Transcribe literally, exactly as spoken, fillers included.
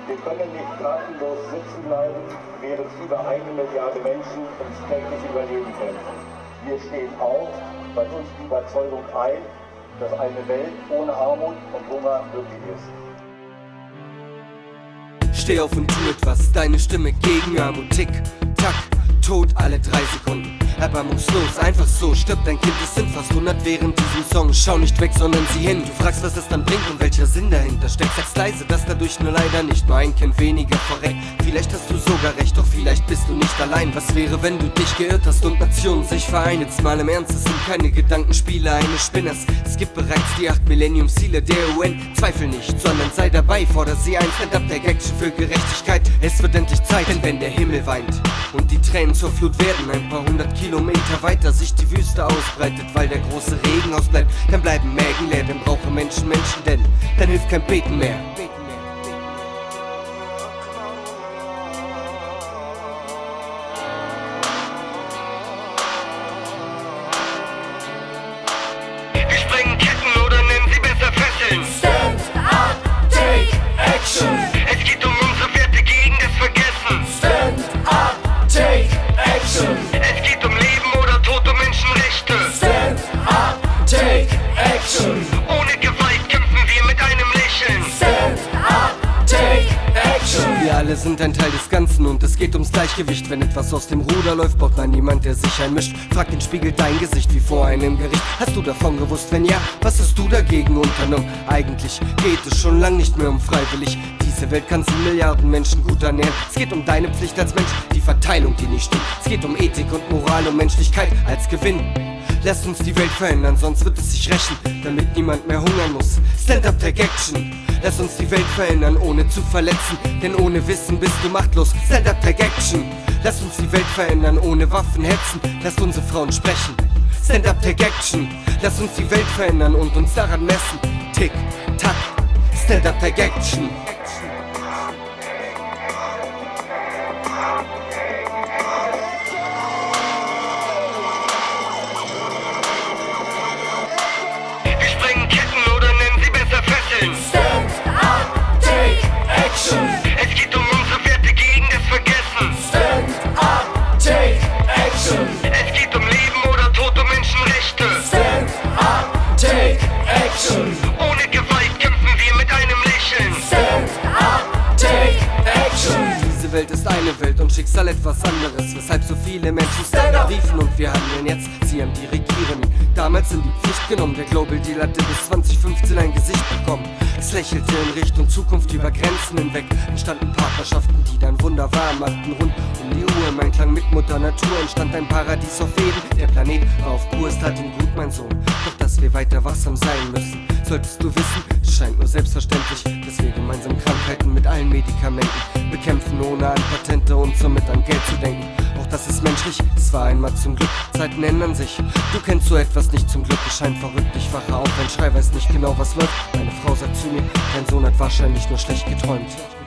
Wir können nicht tatenlos sitzen bleiben, während über eine Milliarde Menschen ums tägliche Überleben kämpfen. Wir stehen auf, weil uns die Überzeugung ein, dass eine Welt ohne Armut und Hunger möglich ist. Steh auf und tu etwas, deine Stimme gegen Armut. Tick, tack, tot alle drei Sekunden. Erbarmungslos, einfach so, stirbt dein Kind, es sind fast hundert während diesem Song. Schau nicht weg, sondern sieh hin. Du fragst, was es dann bringt und welcher Sinn dahinter steckt. Sagst leise, dass dadurch nur leider nicht nur ein Kind weniger verreckt. Vielleicht hast du sogar recht, doch vielleicht bist du nicht allein. Was wäre, wenn du dich geirrt hast und Nationen sich vereinen? Jetzt mal im Ernst, es sind keine Gedankenspiele eines Spinners. Es gibt bereits die acht Millennium-Ziele der U N. Zweifel nicht, sondern sei dabei, forder sie ein. Stand-up-Take-Action für Gerechtigkeit. Es wird endlich Zeit, denn wenn der Himmel weint und die Tränen zur Flut werden, ein paar hundert Kilometer weiter sich die Wüste ausbreitet, weil der große Regen ausbleibt, dann bleiben Mägen leer, dann brauchen Menschen Menschen, denn dann hilft kein Beten mehr. Wir sprengen Ketten oder nennen sie besser Fesseln. Stand up, take action. Es geht um unsere Werte gegen das Vergessen. Stand up, take action. Es geht um Leben oder Tod, um Menschenrechte. Stand up, take action. Ohne Gewalt kämpfen wir mit einem Lächeln. Stand up, take action. Wir alle sind ein Teil des Ganzen und es geht ums Gleichgewicht. Wenn etwas aus dem Ruder läuft, braucht man niemand, der sich einmischt. Frag den Spiegel dein Gesicht wie vor einem Gericht. Hast du davon gewusst? Wenn ja, was hast du dagegen unternommen? Eigentlich geht es schon lang nicht mehr um freiwillig. Diese Welt kann sieben Milliarden Menschen gut ernähren. Es geht um deine Pflicht als Mensch, die Verteilung, die nicht stimmt. Es geht um Ethik und Moral, um Menschlichkeit als Gewinn. Lasst uns die Welt verändern, sonst wird es sich rächen, damit niemand mehr hungern muss. Stand up, take action. Lass uns die Welt verändern, ohne zu verletzen, denn ohne Wissen bist du machtlos. Stand up, take action. Lass uns die Welt verändern, ohne Waffen hetzen. Lasst unsere Frauen sprechen. Stand up, take action. Lass uns die Welt verändern und uns daran messen. Tick, tack. Stand up, take action. Wir sprengen Ketten oder nennen sie besser Fesseln. Stand up, take action. Es geht um unsere Werte gegen das Vergessen. Stand up, take action. Es geht um Leben oder Tod, um Menschenrechte. Stand up, take action. Ohne Gewalt kämpfen wir mit einem Lächeln. Stand up, take action. Diese Welt ist eine Welt und Schicksal etwas anderes, weshalb so viele Menschen Stand up riefen und wir handeln jetzt. Sie haben die Regierenden damals in die Pflicht genommen. Der Global Deal hatte bis zwanzig fünfzehn ein Gesicht bekommen. Es lächelte in Richtung Zukunft über Grenzen hinweg. Entstanden Partnerschaften, die dann wunderbar machten. Rund um die Uhr im Einklang mit Mutter Natur entstand ein Paradies auf Erden. Der Planet war auf Kurs, tat ihm gut, mein Sohn. Doch dass wir weiter wachsam sein müssen, solltest du wissen, es scheint nur selbstverständlich, dass wir gemeinsam Krankheiten mit allen Medikamenten bekämpfen, ohne an Patente und somit an Geld zu denken. Auch das ist menschlich, es war einmal zum Glück, Zeiten ändern sich. Du kennst so etwas nicht zum Glück, es scheint verrückt, ich wache auf, ein Schrei weiß nicht genau was läuft. Meine Frau sagt zu mir, dein Sohn hat wahrscheinlich nur schlecht geträumt.